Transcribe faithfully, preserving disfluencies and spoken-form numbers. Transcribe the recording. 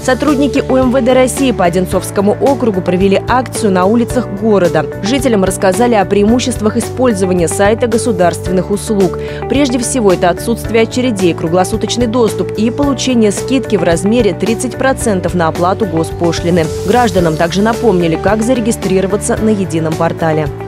Сотрудники У Эм Вэ Дэ России по Одинцовскому округу провели акцию на улицах города. Жителям рассказали о преимуществах использования сайта государственных услуг. Прежде всего, это отсутствие очередей, круглосуточный доступ и получение скидки в размере тридцати процентов на оплату госпошлины. Гражданам также напомнили, как зарегистрироваться на едином портале.